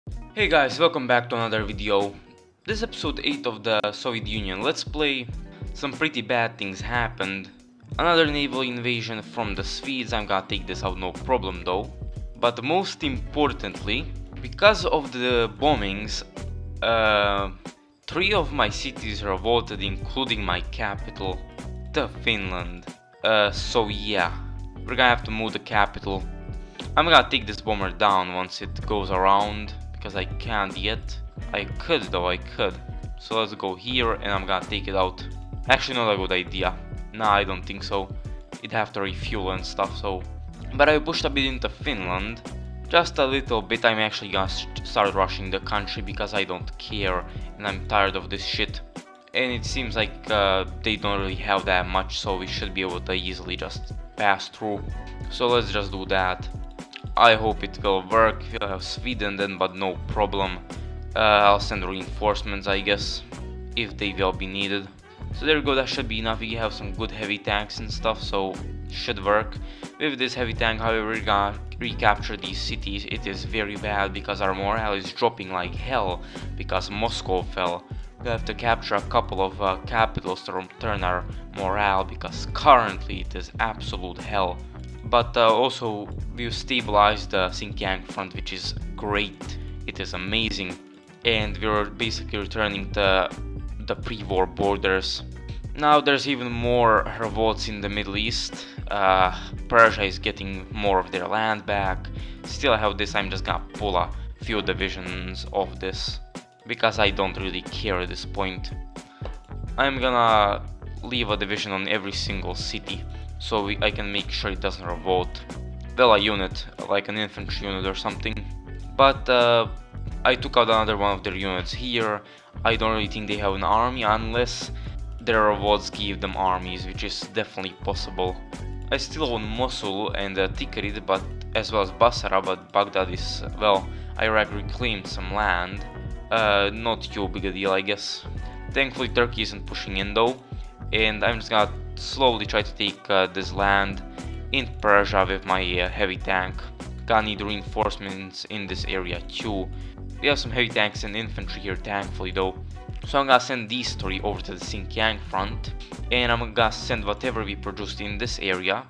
Hey guys, welcome back to another video. This is episode 8 of the Soviet Union Let's Play. Some pretty bad things happened. Another naval invasion from the Swedes. I'm gonna take this out no problem though. But most importantly, because of the bombings, 3 of my cities revolted, including my capital, the Finland. So yeah, we're gonna have to move the capital. I'm gonna take this bomber down once it goes around, because I can't yet. I could though, I could. So let's go here and I'm gonna take it out. Actually not a good idea. Nah, I don't think so. It'd have to refuel and stuff, so... But I pushed a bit into Finland. Just a little bit. I'm actually gonna start rushing the country because I don't care and I'm tired of this shit. And it seems like they don't really have that much, so we should be able to easily just pass through. So let's just do that. I hope it will work. We'll have Sweden then, but no problem. I'll send reinforcements, I guess, if they will be needed. So there we go, that should be enough. We have some good heavy tanks and stuff, so should work. With this heavy tank, however, we're gonna recapture these cities. It is very bad because our morale is dropping like hell because Moscow fell. We have to capture a couple of capitals to return our morale because currently it is absolute hell. But also we've stabilized the Xinjiang front, which is great. It is amazing. And we're basically returning to the pre-war borders. Now there's even more revolts in the Middle East. Persia is getting more of their land back. Still I have this, I'm just gonna pull a few divisions of this, because I don't really care at this point. I'm gonna leave a division on every single city, so I can make sure it doesn't revolt. Well, a unit, like an infantry unit or something. But I took out another one of their units here. I don't really think they have an army unless their revolts give them armies, which is definitely possible. I still own Mosul and Tikrit, but as well as Basra, but Baghdad is, well, Iraq reclaimed some land. Not too big a deal, I guess. Thankfully Turkey isn't pushing in though, and I'm just gonna slowly try to take this land in Persia with my heavy tank. Gonna need reinforcements in this area too. We have some heavy tanks and infantry here, thankfully though. So I'm gonna send these 3 over to the Xinjiang front, and I'm gonna send whatever we produced in this area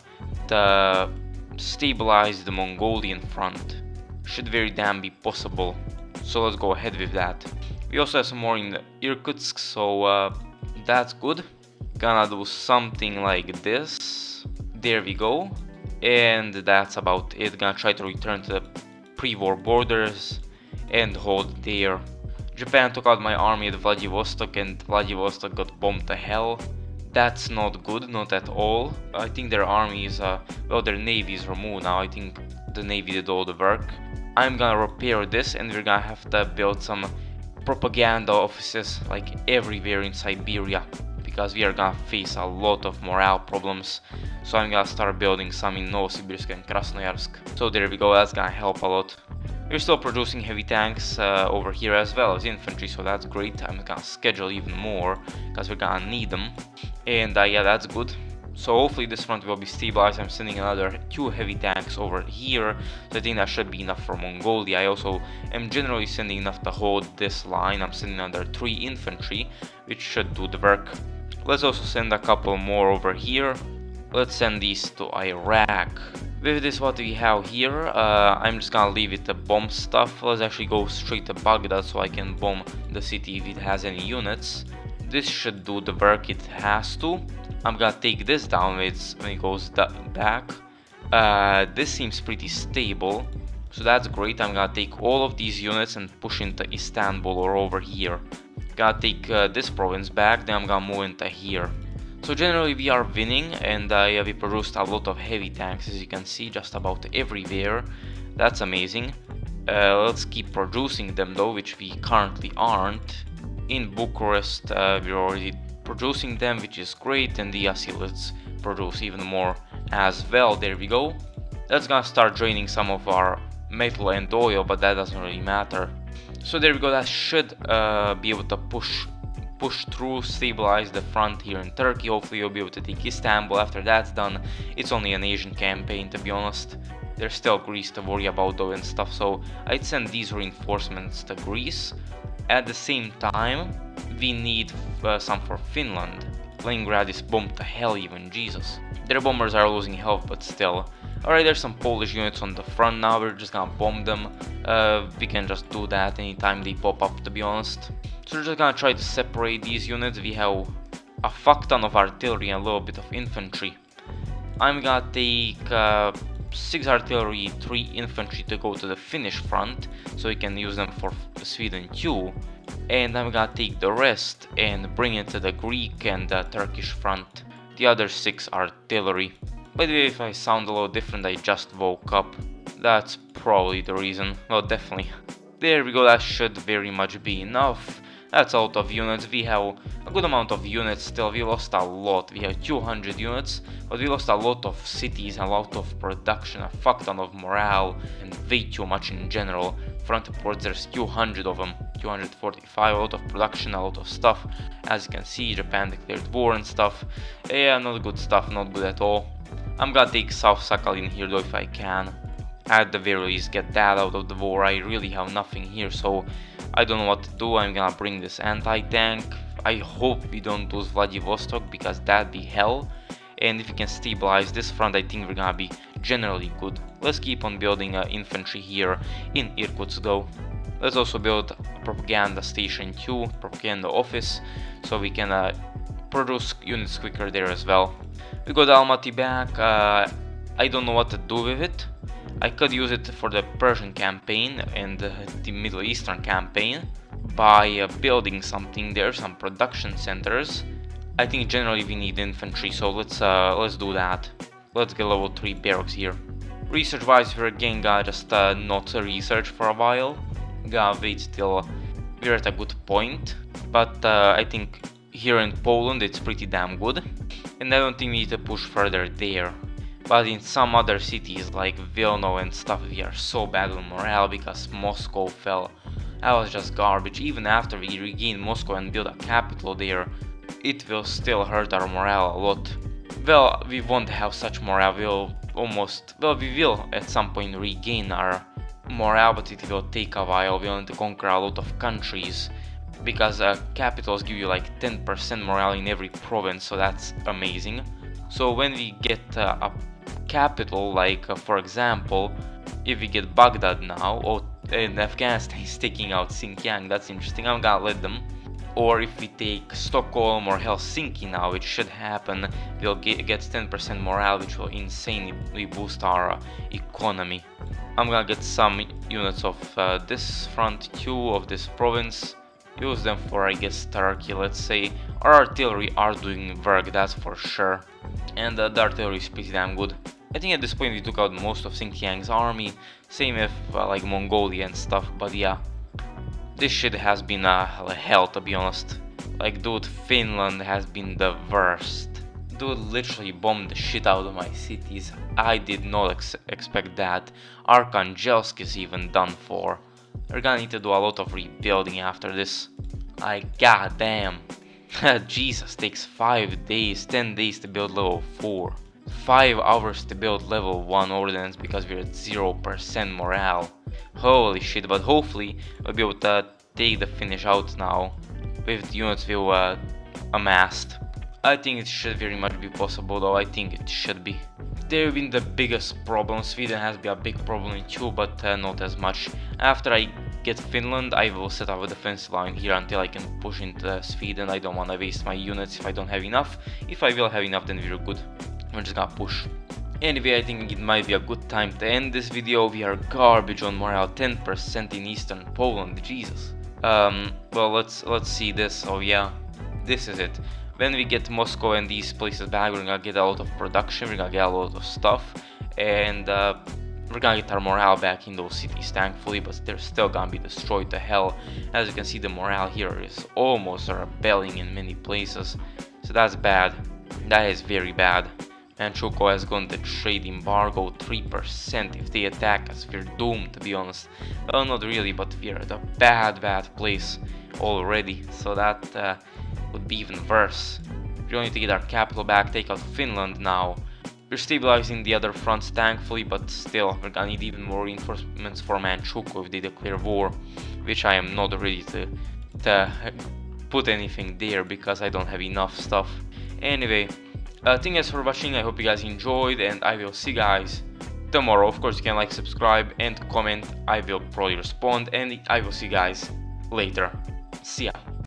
to stabilize the Mongolian front. Should very damn be possible. So let's go ahead with that. We also have some more in Irkutsk, so that's good. Gonna do something like this. There we go. And that's about it. Gonna try to return to the pre-war borders and hold there. Japan took out my army at Vladivostok and Vladivostok got bombed to hell. That's not good, not at all. I think their army is, well, their navy is removed now. I think the navy did all the work. I'm gonna repair this and we're gonna have to build some propaganda offices like everywhere in Siberia, because we are gonna face a lot of morale problems. So I'm gonna start building some in Novosibirsk and Krasnoyarsk. So there we go, that's gonna help a lot. We're still producing heavy tanks over here as well as infantry, so that's great. I'm gonna schedule even more because we're gonna need them. And yeah, that's good. So hopefully this front will be stabilized. I'm sending another 2 heavy tanks over here, so I think that should be enough for Mongolia. I also am generally sending enough to hold this line. I'm sending another 3 infantry, which should do the work. Let's also send a couple more over here. Let's send these to Iraq. With this, what we have here, I'm just gonna leave it to bomb stuff. Let's actually go straight to Baghdad so I can bomb the city if it has any units. This should do the work it has to. I'm gonna take this down when it goes back. This seems pretty stable, so that's great. I'm gonna take all of these units and push into Istanbul or over here. Gonna take this province back, then I'm gonna move into here. So generally we are winning, and yeah, we produced a lot of heavy tanks, as you can see, just about everywhere. That's amazing. Let's keep producing them though, which we currently aren't. In Bucharest we're already producing them, which is great, and yeah, see, let's produce even more as well. There we go. That's gonna start draining some of our metal and oil, but that doesn't really matter. So there we go, that should be able to push through, stabilize the front here in Turkey. Hopefully you'll be able to take Istanbul. After that's done, it's only an Asian campaign, to be honest. There's still Greece to worry about though and stuff, so I'd send these reinforcements to Greece. At the same time, we need some for Finland. Leningrad is bombed to hell even, Jesus. Their bombers are losing health, but still. Alright, there's some Polish units on the front now, we're just gonna bomb them. We can just do that anytime they pop up, to be honest. So we're just gonna try to separate these units. We have a fuck ton of artillery and a little bit of infantry. I'm gonna take 6 artillery, 3 infantry to go to the Finnish front, so we can use them for Sweden too. And I'm gonna take the rest and bring it to the Greek and the Turkish front. The other 6 artillery. By the way, if I sound a little different, I just woke up. That's probably the reason. Well, definitely. There we go, that should very much be enough. That's a lot of units. We have a good amount of units still. We lost a lot. We have 200 units, but we lost a lot of cities, a lot of production, a fuck ton of morale, and way too much in general. Front ports, there's 200 of them, 245, a lot of production, a lot of stuff. As you can see, Japan declared war and stuff. Yeah, not good stuff, not good at all. I'm gonna take South Sakhalin here though if I can. At the very least, get that out of the war. I really have nothing here, so I don't know what to do. I'm gonna bring this anti-tank. I hope we don't lose Vladivostok, because that'd be hell. And if we can stabilize this front, I think we're gonna be generally good. Let's keep on building infantry here in Irkutsk though. Let's also build a propaganda station too, propaganda office, so we can produce units quicker there as well. We got Almaty back. I don't know what to do with it. I could use it for the Persian campaign and the Middle Eastern campaign by building something there, some production centers. I think generally we need infantry, so let's do that. Let's get level 3 barracks here. Research wise, we're again gonna just not research for a while. Gonna wait till we're at a good point, but I think here in Poland it's pretty damn good, and I don't think we need to push further there. But in some other cities like Vilna and stuff, we are so bad on morale because Moscow fell. That was just garbage. Even after we regain Moscow and build a capital there, it will still hurt our morale a lot. Well, we won't have such morale. We will at some point regain our morale, but it will take a while. We want to conquer a lot of countries, because capitals give you like 10% morale in every province, so that's amazing. So when we get a capital, like for example, if we get Baghdad now, and Afghanistan is taking out Xinjiang, that's interesting, I'm gonna let them. Or if we take Stockholm or Helsinki now, which should happen, we'll get 10% morale, which will insanely boost our economy. I'm gonna get some units of this front too, of this province. Use them for, I guess, Turkey, let's say. Our artillery are doing work, that's for sure. And the artillery is pretty damn good. I think at this point we took out most of Xinjiang's army. Same with like Mongolia and stuff, but yeah. This shit has been hell, to be honest. Like, dude, Finland has been the worst. Dude literally bombed the shit out of my cities. I did not expect that. Arkhangelsk is even done for. We're gonna need to do a lot of rebuilding after this. Like, goddamn. Jesus, takes 5 days, 10 days to build level 4. 5 hours to build level 1 ordnance because we're at 0% morale. Holy shit, but hopefully we'll be able to take the Finnish out now with the units we've amassed. I think it should very much be possible though, I think it should be. They've been the biggest problem. Sweden has been a big problem too, but not as much. After I get Finland, I will set up a defensive line here until I can push into Sweden. I don't want to waste my units if I don't have enough. If I will have enough, then we're good. We're just gonna push. Anyway, I think it might be a good time to end this video. We are garbage on morale, 10% in eastern Poland, Jesus. Well, let's see this. Oh yeah, this is it. When we get Moscow and these places back, we're gonna get a lot of production, we're gonna get a lot of stuff, and we're gonna get our morale back in those cities, thankfully, but they're still gonna be destroyed to hell. As you can see, the morale here is almost rebelling in many places, so that's bad. That is very bad. Manchukuo has gone to trade embargo 3%. If they attack us, we're doomed, to be honest. Well, not really, but we're at a bad place already, so that would be even worse. We only need to get our capital back, take out Finland now, We're stabilizing the other fronts thankfully, but still we're gonna need even more reinforcements for Manchukuo if they declare war, which I am not ready to put anything there because I don't have enough stuff. Anyway, thank you guys for watching. I hope you guys enjoyed, and I will see you guys tomorrow. Of course, you can like, subscribe, and comment. I will probably respond, and I will see you guys later. See ya.